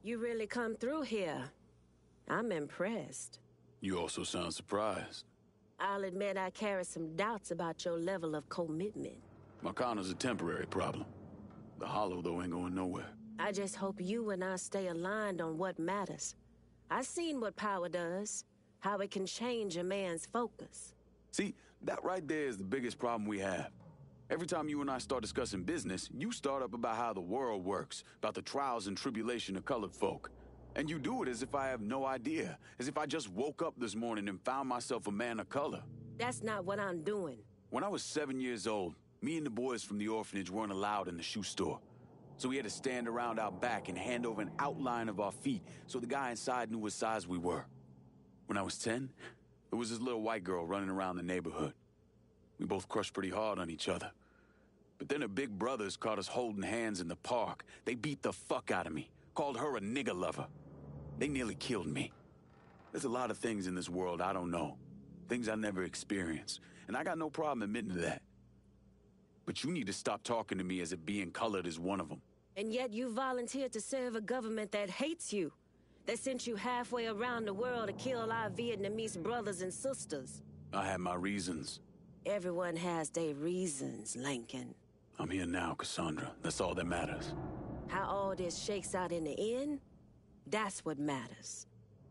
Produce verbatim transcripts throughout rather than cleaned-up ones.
You really come through here. I'm impressed. You also sound surprised. I'll admit I carry some doubts about your level of commitment. Marcana's a temporary problem. The Hollow, though, ain't going nowhere. I just hope you and I stay aligned on what matters. I've seen what power does, how it can change a man's focus. See, that right there is the biggest problem we have. Every time you and I start discussing business, you start up about how the world works, about the trials and tribulation of colored folk. And you do it as if I have no idea, as if I just woke up this morning and found myself a man of color. That's not what I'm doing. When I was seven years old, me and the boys from the orphanage weren't allowed in the shoe store. So we had to stand around out back and hand over an outline of our feet so the guy inside knew what size we were. When I was ten, there was this little white girl running around the neighborhood. We both crushed pretty hard on each other. But then her big brothers caught us holding hands in the park. They beat the fuck out of me, called her a nigger lover. They nearly killed me. There's a lot of things in this world I don't know, things I never experienced, and I got no problem admitting to that. But you need to stop talking to me as if being colored is one of them. And yet you volunteered to serve a government that hates you, that sent you halfway around the world to kill our Vietnamese brothers and sisters. I had my reasons. Everyone has their reasons, Lincoln. I'm here now, Cassandra. That's all that matters. How all this shakes out in the end, that's what matters.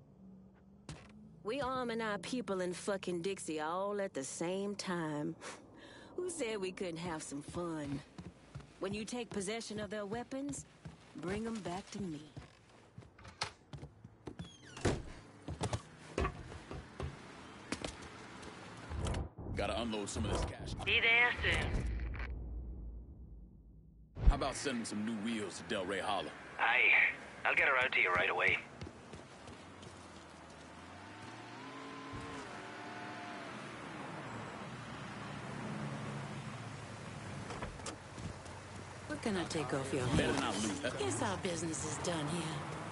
We arming our people in fucking Dixie all at the same time. Who said we couldn't have some fun? When you take possession of their weapons, bring them back to me. Gotta unload some of this cash. Be there soon. How about sending some new wheels to Delray Hollow? Aye. I'll get her out to you right away. What can I take off your Better hands? not lose that. Guess our business is done here.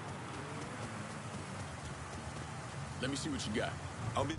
Let me see what you got. I'll be...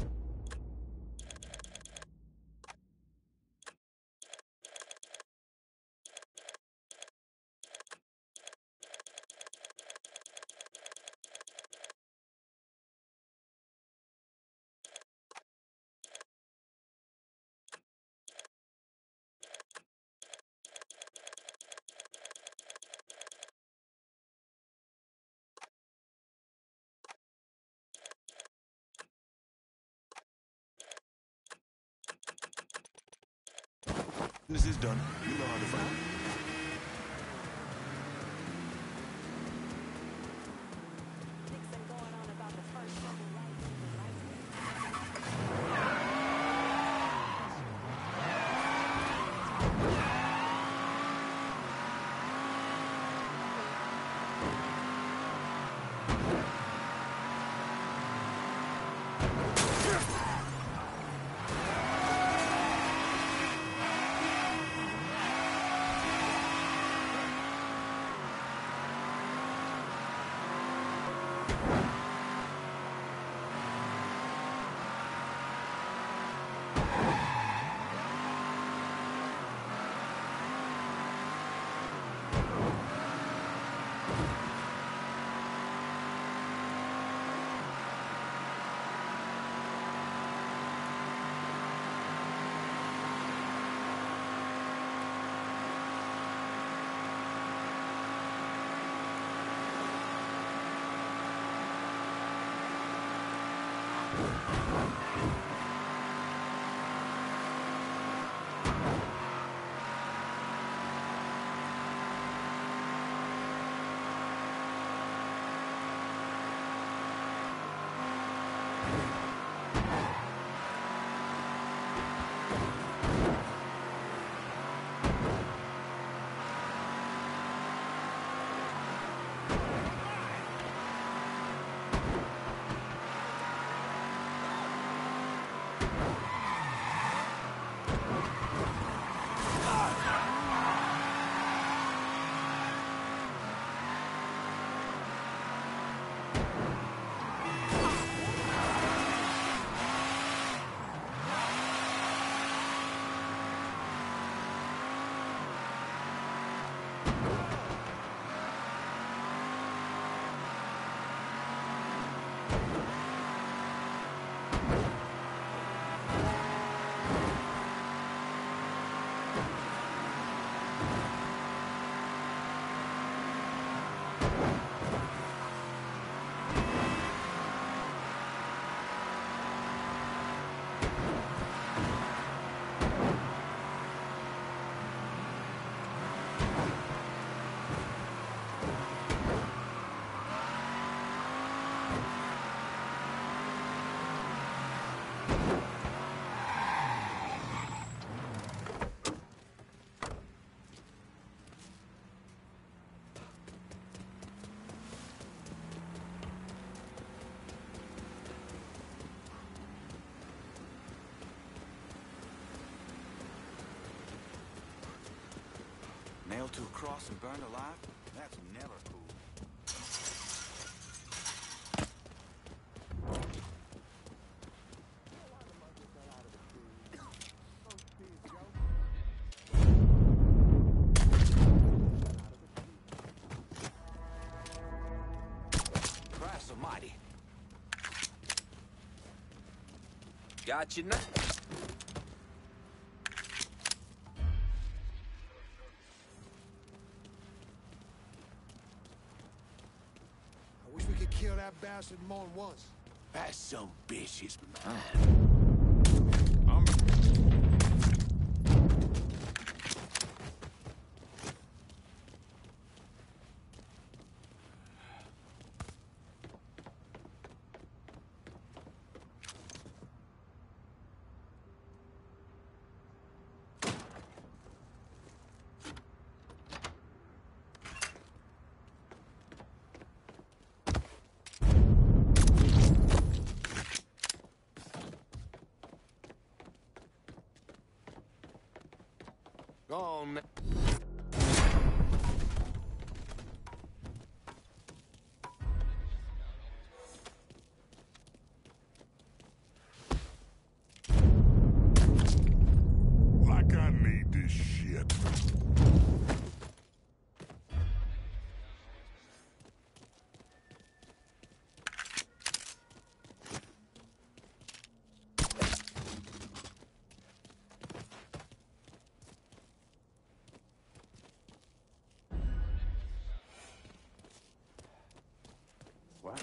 Business is done. You know how to find me. Nailed to a cross and burned alive? That's never cool. Christ almighty. Got you now. I wish we could kill that bastard more than once. That some bitch is mine. I'm... Go on, man. Like I need this shit. What?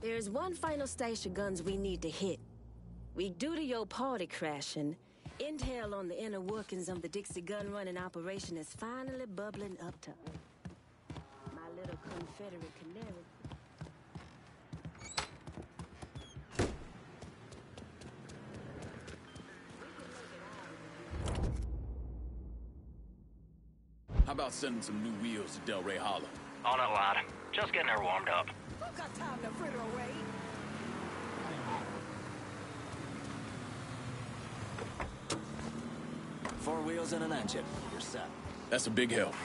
There's one final stash of guns we need to hit. We due to your party crashing, intel on the inner workings of the Dixie gun running operation is finally bubbling up to my little Confederate canary. How about sending some new wheels to Delray Hollow? On it, lad. Just getting her warmed up. Who got time to fritter away? Four wheels and an engine. You're set. That's a big help.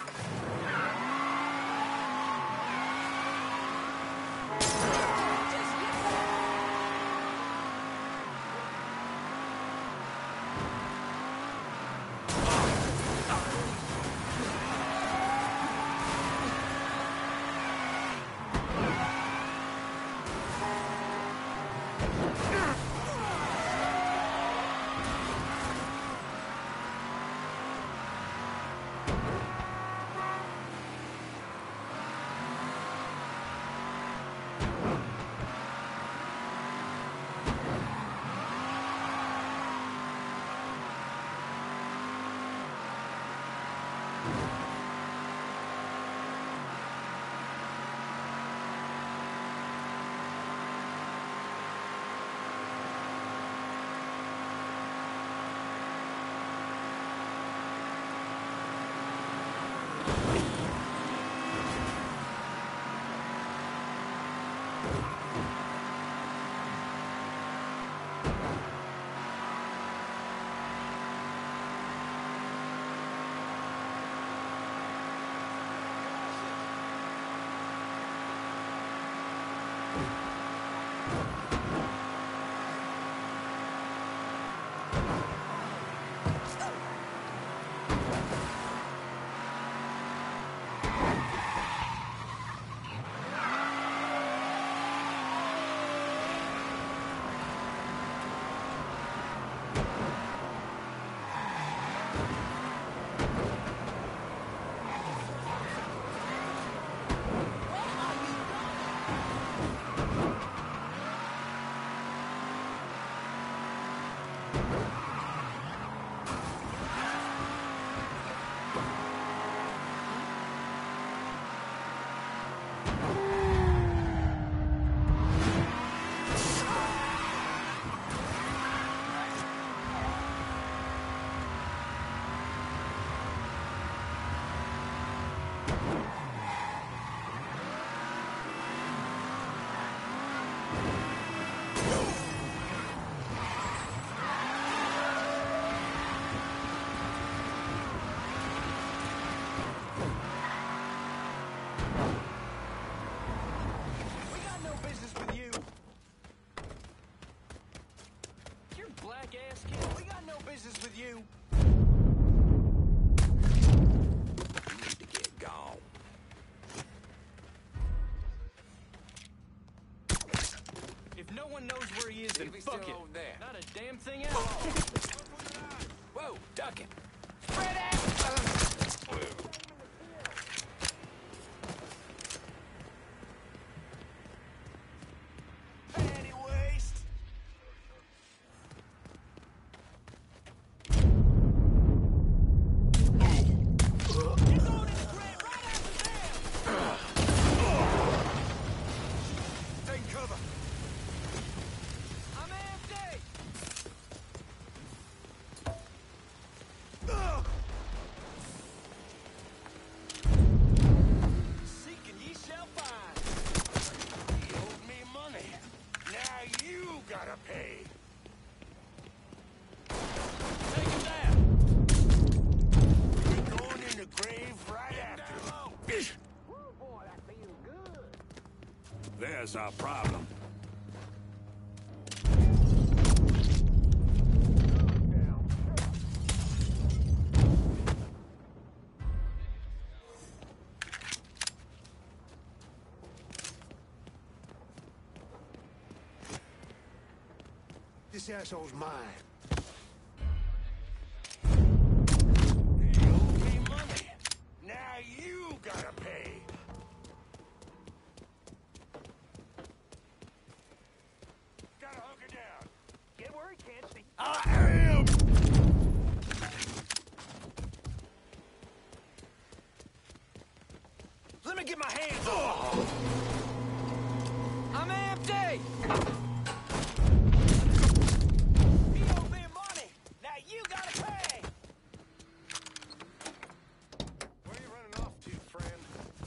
With you. Need to get gone. If no one knows where he is, then He's fuck still it. over there. Not a damn thing else. Whoa, ducking. Spread out. Panty waste. Take cover. I'm empty. Seek and ye shall find. You owed me money. Now you gotta pay. Take him down. You're going in the grave right after you. There's our problem. This asshole's mine. You owe me money. Now you gotta pay. get my hands on him! I'm empty! He owed me money! Now you gotta pay! Where are you running off to, friend?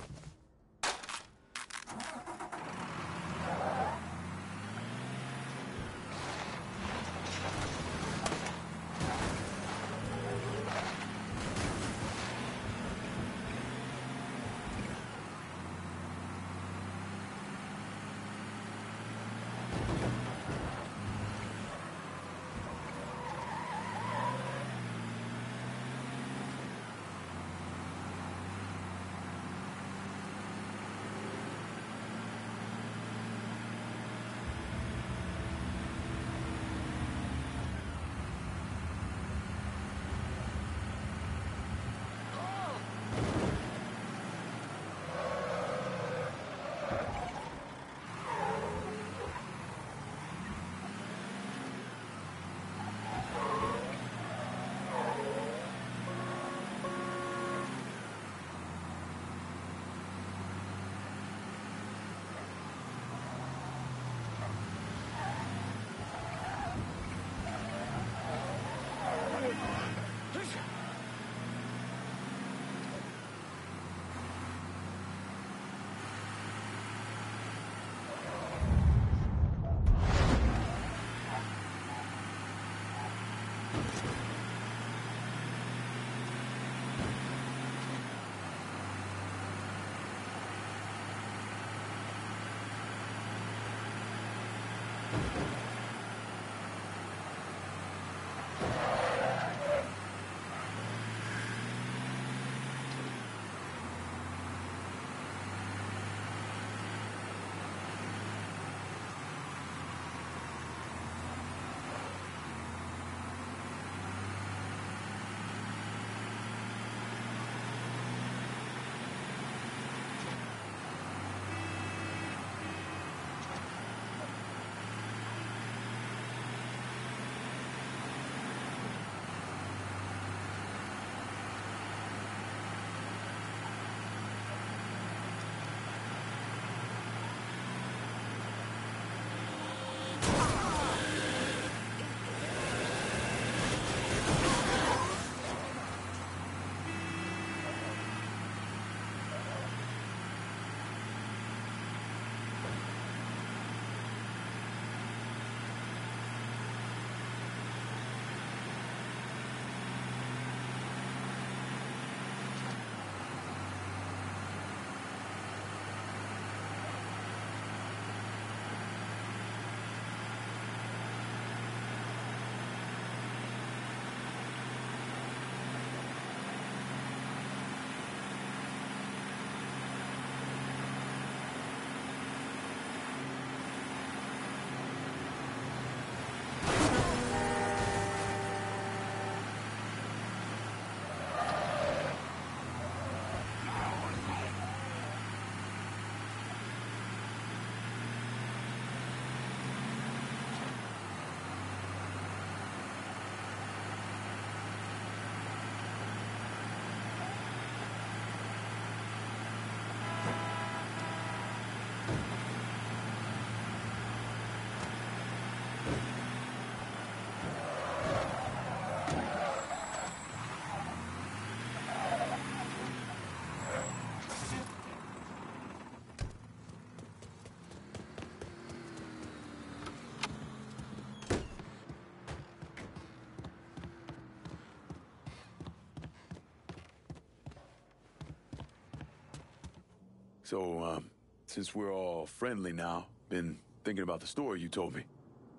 So, um, since we're all friendly now, been thinking about the story you told me.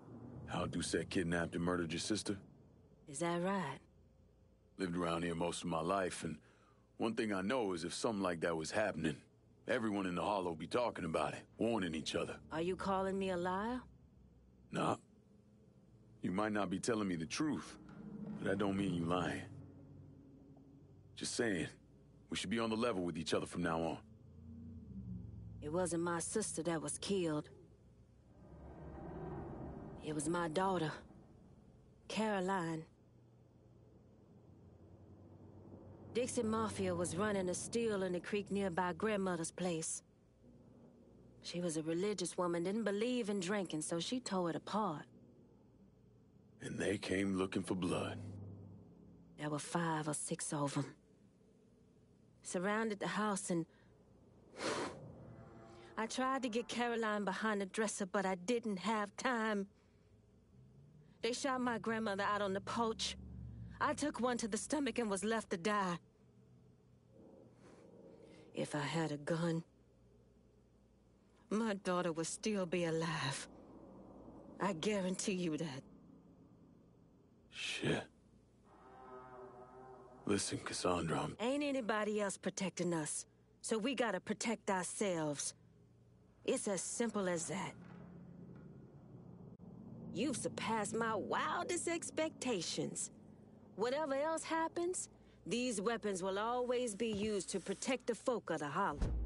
How Doucette kidnapped and murdered your sister. Is that right? Lived around here most of my life, and one thing I know is if something like that was happening, everyone in the Hollow be talking about it, warning each other. Are you calling me a liar? Nah. You might not be telling me the truth, but that don't mean you lying. Just saying, we should be on the level with each other from now on. It wasn't my sister that was killed. It was my daughter, Caroline. Dixie Mafia was running a still in the creek nearby grandmother's place. She was a religious woman, didn't believe in drinking, so she tore it apart. And they came looking for blood. There were five or six of them. Surrounded the house and... I tried to get Caroline behind the dresser, but I didn't have time. They shot my grandmother out on the porch. I took one to the stomach and was left to die. If I had a gun, my daughter would still be alive. I guarantee you that. Shit. Listen, Cassandra, I'm... Ain't anybody else protecting us, so we gotta protect ourselves. It's as simple as that. You've surpassed my wildest expectations. Whatever else happens, these weapons will always be used to protect the folk of the Hollow.